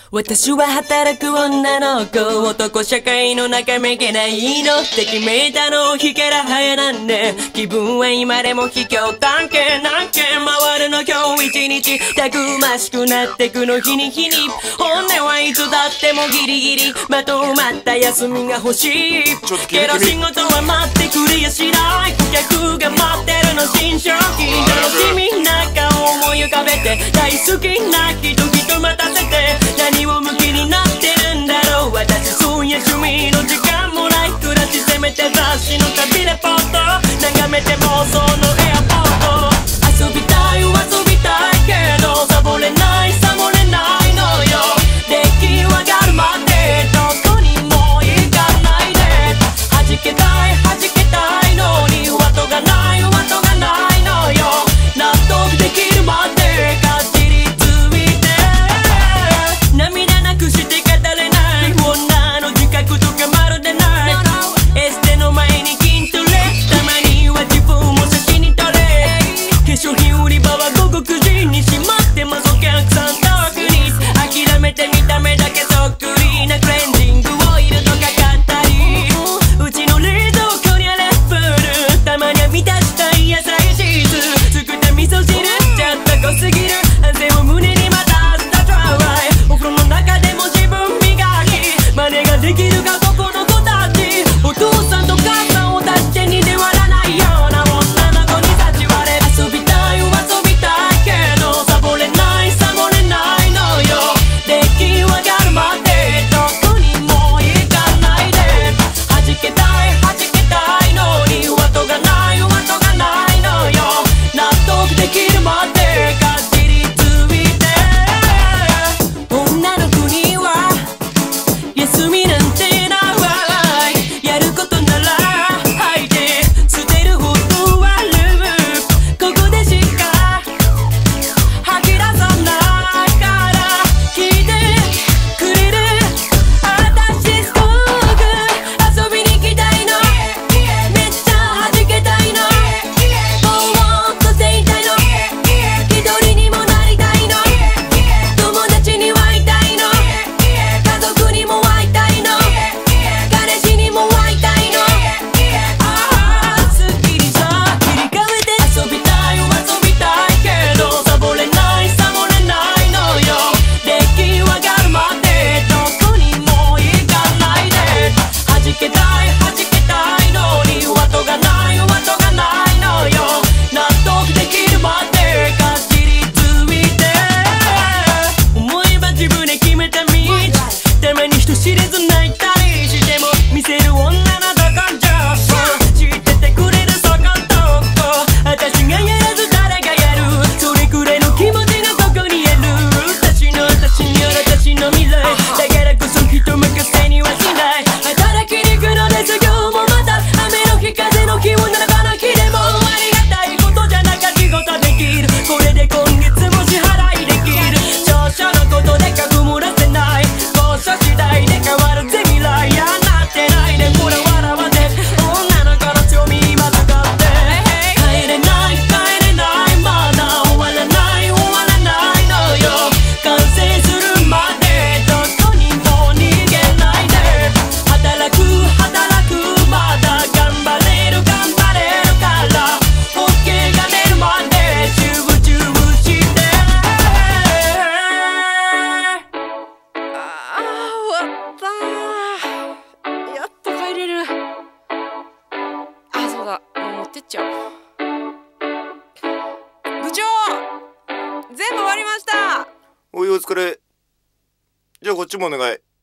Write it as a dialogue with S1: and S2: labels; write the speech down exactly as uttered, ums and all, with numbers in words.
S1: 私は働く女の子、男社会の中めげないのって決めたの日から早なんで、気分は今でも秘境探検何軒回るの今日一日、たくましくなってくの日に日に、本音はいつだってもギリギリ、まとまった休みが欲しいけど仕事は待ってくれやしない、顧客が待ってるの新商品、楽しみな顔思い浮かべて、大好きな人々待たせて、何を向きになってるんだろう私、そういう趣味の時間もない暮らし、せめて雑誌の旅レポート眺めて妄想のエアポート、遊びたい遊びたいけどサボれないサボれないのよ、出来上がるまでどこにも行かないで、弾けたい弾けたいのに後がない後がないのよ、納得できるまでかじりついて、涙なくして語れない女の自覚とかまるでない、エステの前に筋トレ、たまには自分も写真に撮れ、化粧品売り場は午後くじに閉まってますお客さん遠くに、諦めて見た目だけそっくりなクレンジングオイルとか買ったり、うちの冷蔵庫にあれプール、たまには満たしたい野菜チーズ、作った味噌汁ちょっと濃すぎる、汗を胸にまたスタートライ、お風呂の中でも自分磨き、真似ができるかここの子たち、お父さんと母さんを助けに出割らないような女の子に幸割れ、遊びたい遊びたいけどサボれないサボれないのよ、出来上がるまでどこにも行かないで、弾けたい弾けたいのに後がない後がないのよ、納得できるまでかじりついて、女の子には休みなんてないやることなら吐いて捨てることはループ、ここでしか吐き出さないから聞いてくれる、私すごく遊びに来たいの、めっちゃ弾けたいの、ぼーっとしていたいの、一人にもなりたいの、友達に会いたいの、家族にも会いたいの、彼氏にも会いたいの、ああすっきりさ切り替えて、遊びたい遊びたいけどサボれないサボれないのよ、出来上がるまでどこにも行かないで、弾けたい弾けたいのに後がない後がないのよ、納得できるまでかじりついて、思えば自分で決めた道、たまに人知れず泣いたりしても見せる女のどこじゃ、知っててくれるそこどこ、私がやらず誰がやる、それくらいの気持ちがここにある、私の私にある私の未来だからこそ人任せにはしない、働きに行くので授業もまた雨の日風の日をならばなきでもありがたいことじゃなか仕事できる、これで今月も支払いできる、少々のことでか曇らせない、交渉次第で変わるぜ未来やなってないでこれ笑わせ、女の子の興味今使って帰れない帰れないまだ終わらない終わらないのよ、完成するまでどこにも逃げないで、働く働くまだ頑張れる頑張れるから OK が出るまで集中して、あー終わったー、やっと帰れる、あそうだもう持ってっちゃおう、部長全部終わりました。
S2: おいお疲れ。じゃあこっちもお願い。